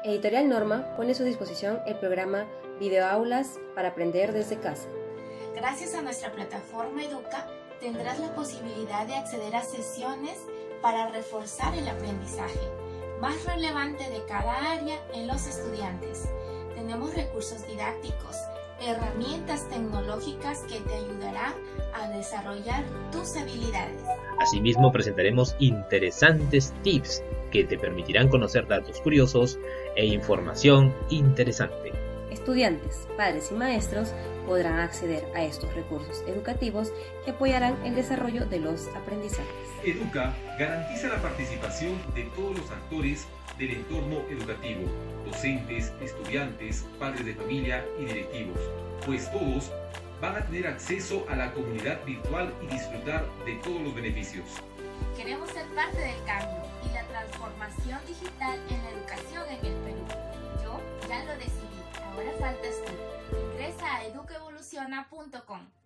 Editorial Norma pone a su disposición el programa Videoaulas para aprender desde casa. Gracias a nuestra plataforma Educa, tendrás la posibilidad de acceder a sesiones para reforzar el aprendizaje más relevante de cada área en los estudiantes. Tenemos recursos didácticos, herramientas tecnológicas que te ayudarán a desarrollar tus habilidades. Asimismo, presentaremos interesantes tips que te permitirán conocer datos curiosos e información interesante. Estudiantes, padres y maestros podrán acceder a estos recursos educativos que apoyarán el desarrollo de los aprendizajes. Educa garantiza la participación de todos los actores del entorno educativo, docentes, estudiantes, padres de familia y directivos, pues todos van a tener acceso a la comunidad virtual y disfrutar de todos los beneficios. Queremos ser parte del cambio y la transformación digital en la educación en el Perú. Yo ya lo decidí, ahora faltas tú. Ingresa a educaevoluciona.com.